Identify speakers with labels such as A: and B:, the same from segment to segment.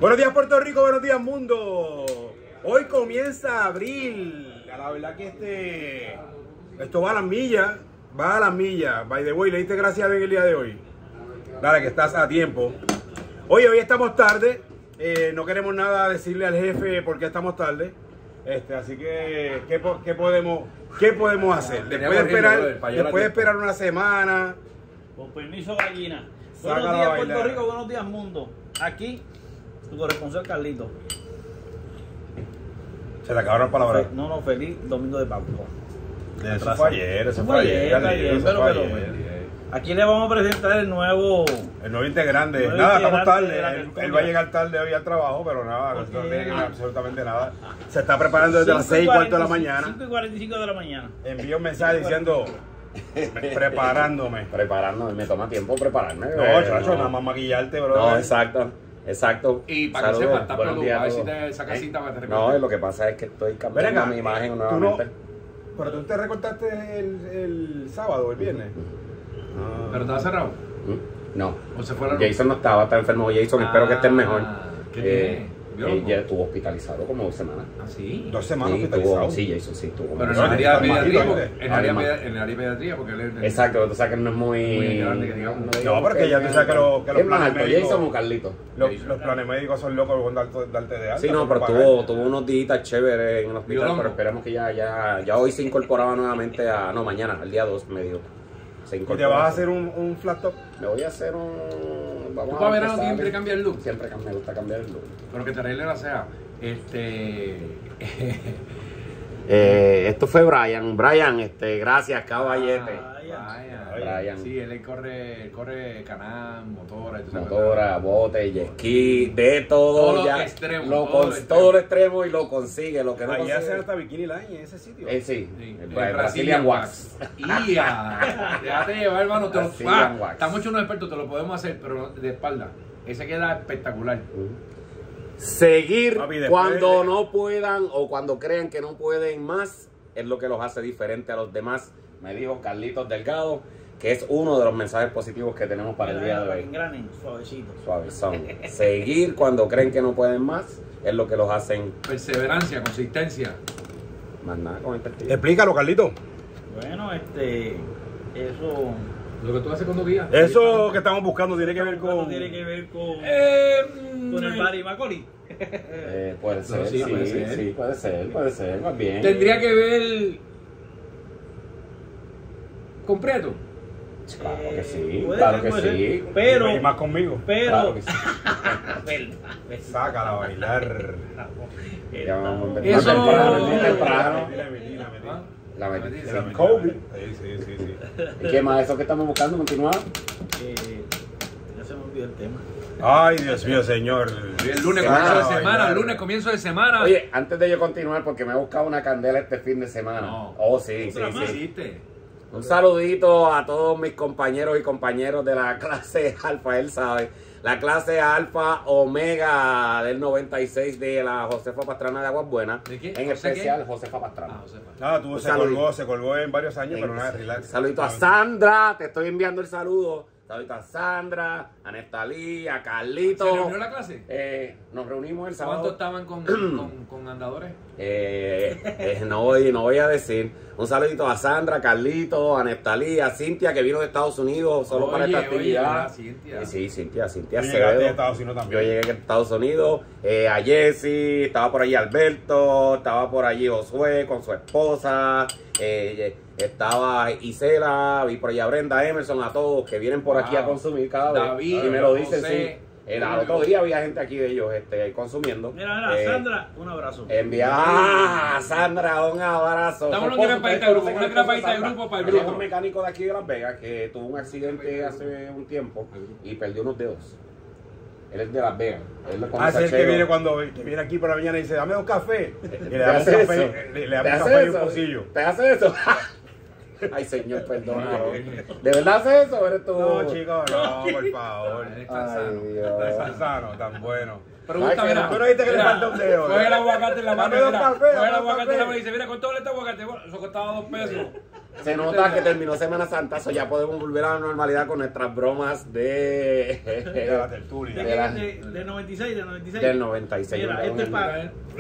A: Buenos días Puerto Rico, buenos días mundo. Hoy comienza abril. La verdad que esto va a las millas, By the way, ¿le diste gracias a Dios el día de hoy? Dale, que estás a tiempo. Hoy estamos tarde. No queremos nada decirle al jefe porque estamos tarde. Así que, ¿qué podemos hacer? Después de esperar una semana.
B: Con permiso, gallina. Buenos días, Puerto Rico, buenos días, mundo. Aquí, tu corresponsal Carlito.
A: Se le acabaron las palabras.
B: No, feliz domingo de Pascua.
A: Eso fue ayer.
B: Aquí le vamos a presentar el nuevo
A: integrante. Nada, estamos tarde. Él va a llegar tarde hoy al trabajo, pero nada, no tiene que ver absolutamente nada. Se está preparando desde las 6:15 de la mañana.
B: 5:45 de la mañana.
A: Envía un mensaje diciendo... Preparándome,
C: me toma tiempo prepararme.
A: No, chacho, nada más maquillarte, bro.
C: No, exacto.
D: Y para que sepa, está peludo, a ver si te sacas cita para que te recortes.
C: No, lo que pasa es que estoy cambiando mi imagen nuevamente.
A: Pero tú te recortaste el sábado, el viernes.
D: ¿Pero estaba cerrado?
C: No.
D: ¿O se fue la luz?
C: Jason no estaba, está enfermo. Jason, espero que estés mejor.
D: ¿Qué tiene?
C: Ya estuvo hospitalizado como 2 semanas.
D: ¿Ah, sí?
A: 2 semanas
C: Sí,
A: hospitalizado.
C: Sí, Jason, sí, estuvo.
D: Pero en
C: como
D: el área de pediatría,
C: pediatría,
D: en el área de pediatría, porque él es...
C: Exacto, tú sabes que no es muy
D: grande, que digamos.
A: No, porque ya tú sabes que los
C: ¿Quién más
A: planes
C: alto,
A: médicos...
C: Jason o Carlito?
A: Los planes médicos son locos con darte de alta.
C: Sí, no, pero tuvo unos días chéveres en el hospital, pero esperemos que ya hoy se incorporaba nuevamente mañana, el día 2 me dijo.
A: ¿Y te vas a hacer un flat top?
C: Me voy a hacer un...
D: ¿Tú para verano siempre cambias el look?
C: Siempre me gusta cambiar el look.
D: Pero que te arregle la ceja.
C: Esto fue Brian, gracias, caballete.
D: Brian. Sí, él corre canal,
C: motora, bote, jet ski, de todo.
D: Todo
C: ya,
D: lo extremo.
C: Todo lo extremo y lo consigue, lo que no
A: consigue.
C: consigue.
A: Hacen hasta bikini line en ese sitio.
C: Sí,
D: el
C: Brazilian Wax.
D: Déjate llevar, hermano. Estamos hechos unos expertos, te lo podemos hacer, pero de espalda. Ese queda espectacular.
C: Seguir cuando no puedan o cuando crean que no pueden más es lo que los hace diferente a los demás. Me dijo Carlitos Delgado, que es uno de los mensajes positivos que tenemos para el día de hoy.
B: Engranen, suavecito.
C: Suavezón. Seguir cuando creen que no pueden más es lo que los hacen.
D: Perseverancia, consistencia.
C: Más nada con este tío.
A: Explícalo, Carlito.
B: Bueno, eso...
D: Lo que tú haces cuando guías.
A: Eso que estamos buscando tiene que ver con...
B: Tiene que ver con el Barry Macaulay.
C: Puede ser, sí, puede ser, más bien.
D: Tendría que ver con Prieto.
C: Claro que sí,
B: Puede ser, pero...
A: Y más conmigo.
B: Pero...
C: Claro que sí.
A: Sácala a bailar.
C: Ya vamos a
D: Eso...
C: temprano. La metí.
A: Kobe. Sí.
C: ¿Y qué más? ¿Eso que estamos buscando? ¿Continuar?
B: Ya se me olvidó el tema.
A: Ay, Dios mío, señor.
D: El lunes comienzo de semana.
C: Oye, antes de yo continuar, porque me he buscado una candela este fin de semana.
D: No.
C: Oh, sí. Un saludito a todos mis compañeros y compañeros de la clase Alfa, él sabe. La clase Alfa Omega del 96 de la Josefa Pastrana de Aguas Buenas.
D: ¿De qué?
C: En especial Josefa Pastrana.
A: Nada, se colgó en varios años, pero nada, relax.
C: Saludito a Sandra, te estoy enviando el saludo. Saludito a Sandra, a Nestalí, a Carlito.
D: ¿Se reunió la clase?
C: Nos reunimos el sábado.
D: ¿Cuántos estaban con andadores?
C: No voy a decir. Un saludito a Sandra, a Carlito, a Nestalí, a Cintia, que vino de Estados Unidos solo para esta actividad. Sí, Cintia Acevedo. Yo llegué de Estados Unidos. A Jessy, estaba por allí Alberto, estaba por allí Josué con su esposa. Estaba Isela, vi por allá a Brenda, Emerson, a todos que vienen por aquí a consumir cada vez.
D: David,
C: y me lo dicen,
D: José,
C: sí. El otro día había gente aquí de ellos consumiendo.
B: Mira, Sandra, un abrazo.
C: A Sandra, un abrazo.
D: Estamos en una grapadita de grupo, para el grupo.
C: Un mecánico de aquí de Las Vegas que tuvo un accidente hace un tiempo y perdió unos dedos. Él es de Las Vegas.
A: Es el que viene que viene aquí por la mañana y dice, dame un café. Y le damos un café y un pocillo.
C: ¿Te hace eso? Ay, señor, perdona. ¿De verdad haces eso? ¿Eres tú?
A: No, chicos, no, por favor.
D: Tan
A: sano, tan bueno.
D: Pregunta, mira.
A: Tú no viste que le falta un dedo.
D: Coge el aguacate en la mano.
A: Dame dos cafés,
D: Coge el aguacate en la mano y dice, mira, ¿cuánto vale este aguacate? Bueno, eso costaba $2.
C: Se nota que terminó Semana Santa, so ya podemos volver a la normalidad con nuestras bromas de
A: la tertulia.
B: De 96, de 96.
C: Del 96.
B: Mira, este es para...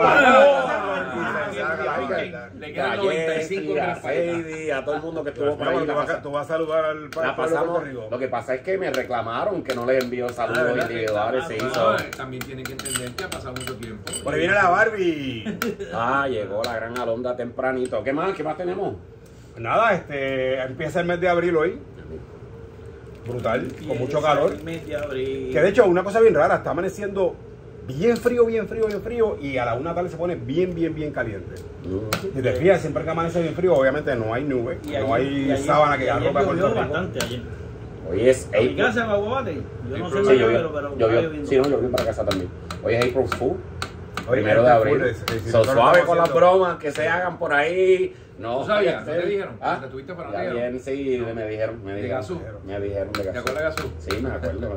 D: Le quedan 95
C: a todo el mundo que estuvo por ahí.
A: Tú vas a saludar al
C: Puerto Rico. Lo que pasa es que me reclamaron que no les envío saludos individuales.
D: También tienen que entender que ha pasado mucho tiempo.
A: Por ahí viene la Barbie.
C: Llegó la gran Alondra tempranito. ¿Qué más tenemos?
A: Nada, empieza el mes de abril hoy. Brutal, con mucho calor. Que de hecho, una cosa bien rara, está amaneciendo bien frío, y a la 1 tarde se pone bien caliente. Si te fijas, siempre que amanece bien frío, obviamente no hay nube, no hay sábana que arropa con el
B: bastante ayer.
C: Hoy es
B: April. ¿En casa, Baguabate? Yo no sé
C: sí, pero llovió para casa también. Hoy es April Fool. Primero de abril. Suave con las bromas que se hagan por ahí. No,
D: ¿tú sabías? ¿No te dijeron? ¿Te tuviste para
C: allá? Bien, sí, me dijeron.
D: ¿De Gasú?
C: Me dijeron de Gasú.
D: ¿Te acuerdas de Gasú?
C: Sí, me acuerdo.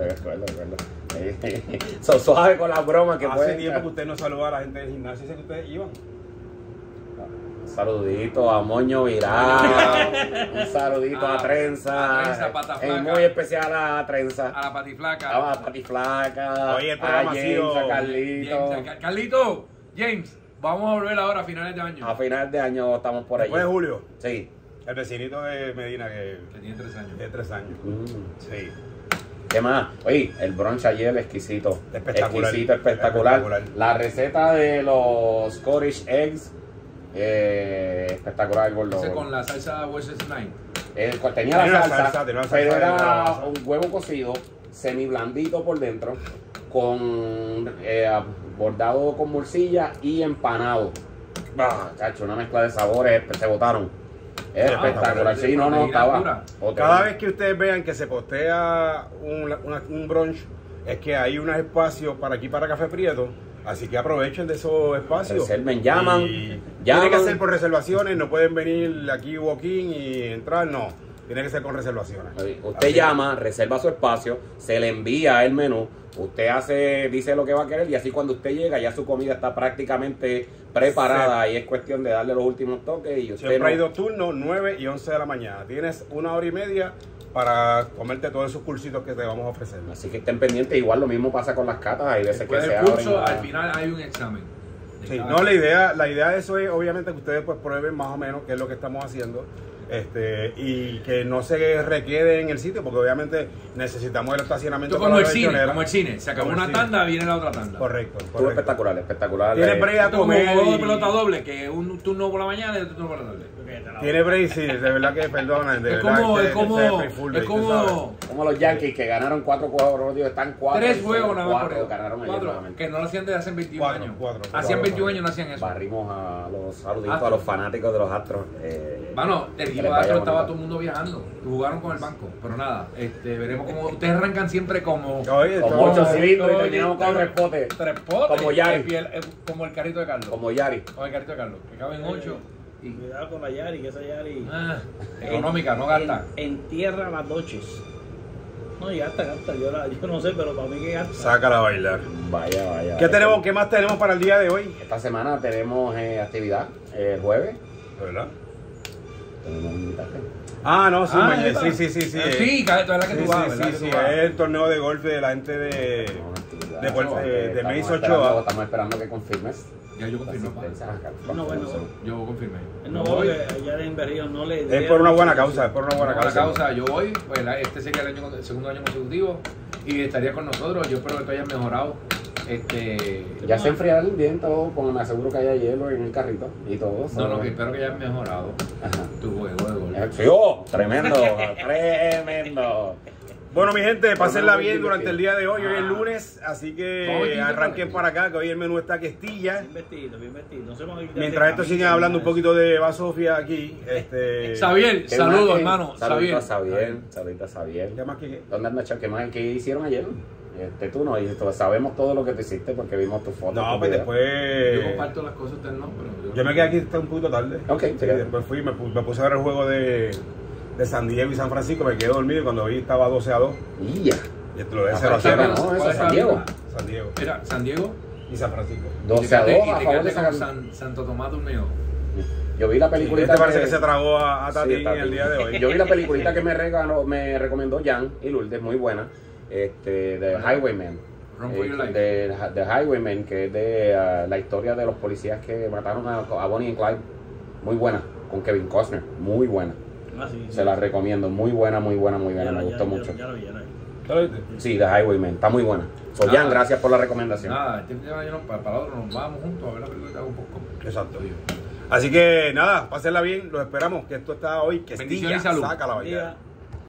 C: Suave con las bromas que
A: hace tiempo que usted no saluda a la gente del gimnasio, ese que ustedes iban.
C: Un saludito a Moño Viral, un saludito a Trenza, muy especial a Trenza,
D: a la Patiflaca,
C: a la Patiflaca,
A: oye, a James,
C: a Carlito.
D: Carlito, James, vamos a volver ahora a finales de año.
C: A finales de año estamos por allí.
A: ¿Después de julio?
C: Sí.
A: El vecinito de Medina que
D: tiene 3 años.
A: Tiene 3 años. Sí.
C: ¿Qué más? Oye, el brunch ayer exquisito.
A: Espectacular.
C: Espectacular. La receta de los Scottish Eggs. Espectacular el gordo.
D: Con la salsa Worcestershire.
C: Tenía la salsa, pero era un huevo cocido, semi blandito por dentro, con bordado con morcilla y empanado. Chacho, una mezcla de sabores, se botaron. Es espectacular. Sí, no, estaba.
A: Cada vez que ustedes vean que se postea un brunch, es que hay unos espacios para aquí para Café Prieto. Así que aprovechen de esos espacios.
C: Llaman.
A: Tiene que ser por reservaciones, no pueden venir aquí walk-in y entrar, no. Tiene que ser con reservaciones.
C: Usted llama, reserva su espacio, se le envía el menú, usted dice lo que va a querer y así cuando usted llega ya su comida está prácticamente preparada y es cuestión de darle los últimos toques. Y usted
A: siempre hay 2 turnos, 9 y 11 de la mañana. Tienes 1 hora y media para comerte todos esos cursitos que te vamos a ofrecer.
C: Así que estén pendientes, igual lo mismo pasa con las catas, hay veces
D: después
C: que
D: se abren. Al final hay un examen.
A: Sí, no, la idea de eso es obviamente que ustedes pues prueben más o menos qué es lo que estamos haciendo. Y que no se requede en el sitio porque obviamente necesitamos el estacionamiento.
D: Como el cine, se acabó una tanda, viene la otra tanda.
A: Correcto.
C: Estuvo espectacular.
A: Tiene break a comer.
D: Como un juego de pelota doble, que un turno por la mañana y otro turno por la tarde.
A: Tiene break, sí, de verdad que perdonan.
D: Es
C: como los Yankees que ganaron 4 juegos, están 4.
D: 3 juegos nada más por ellos.
C: Ganaron ayer nuevamente.
D: Que no lo hacían desde hace 21 años. Hacían 21 años no hacían eso.
C: Barrimos a los saluditos a los fanáticos de los Astros.
D: Bueno, el equipo de Astros estaba todo el mundo viajando. Jugaron con el banco. Pero nada, veremos cómo. Ustedes arrancan siempre como
C: 8 cilindros y terminamos con 3 potes.
D: 3 potes.
C: Como Yari.
D: Como el carrito de Carlos.
C: Como Yari.
D: Como el carrito de Carlos. Que caben 8.
B: Y cuidado con la Yari, que esa Yari.
D: Económica, no gasta.
B: Entierra las noches. No, y gasta. Yo no sé, pero para mí que gasta.
A: Sácala a bailar.
C: Vaya.
A: ¿Qué más tenemos para el día de hoy?
C: Esta semana tenemos actividad el jueves.
A: ¿Verdad?
C: Tenemos un invitaje.
A: No, sí, sí.
D: Sí, toda la que tú vas, ¿verdad?
A: Sí, es el torneo de golf de la gente de Mace Ochoa.
C: Estamos esperando que confirmes.
D: Ya yo confirmé. Yo confirmé.
B: No voy, allá de Inverrido no le.
A: Es por una buena causa,
D: Yo voy, pues este sería el segundo año consecutivo y estaría con nosotros. Yo espero que tú hayas mejorado.
C: Ya se enfriará el viento, como me aseguro que haya hielo en el carrito y todo.
D: No, que espero que hayas mejorado tu juego de golf.
C: Tremendo.
A: Bueno, mi gente, pásenla bien durante el día de hoy. Hoy es lunes, así que arranquen para acá, que hoy el menú está questilla.
B: Bien vestido.
A: Mientras esto siguen hablando un poquito de Basofia aquí.
D: Xavier, saludos, hermano.
C: Saludos a Xavier.
A: ¿Qué más que?
C: ¿Dónde andas, Chao? ¿Qué hicieron ayer? Tú no, y sabemos todo lo que te hiciste porque vimos tus fotos.
A: No, pues después.
D: Yo comparto las cosas, ustedes no, pero.
A: Yo me quedé aquí hasta un poquito tarde.
C: Ok,
A: sí, después me puse a ver el juego de San Diego y San Francisco, me quedé dormido y cuando vi estaba 12-2.
C: Y ya.
A: Y lo de 0-0.
C: No, eso es San Diego.
D: Era San Diego
A: y San Francisco.
C: 12-2 a favor de
D: Santo Tomás Dormido.
C: Yo vi la peliculita.
A: Este parece que se tragó a Tati en el día de hoy.
C: Yo vi la peliculita que me recomendó Jan y Lourdes, muy buena. The Highwayman. The Highwayman, que es de la historia de los policías que mataron a Bonnie y Clyde. Muy buena, con Kevin Costner. Muy buena. Se la recomiendo. Muy buena, muy buena, muy buena. Me gustó mucho.
B: Ya lo vi.
C: Sí, The Highwayman. Está muy buena. Jan, gracias por la recomendación.
D: Nada, para otro nos vamos juntos a ver la película un poco.
A: Exacto. Así que nada, pásenla bien, los esperamos, que esto está hoy, que
D: bendiciones y salud.
A: Saca la baila.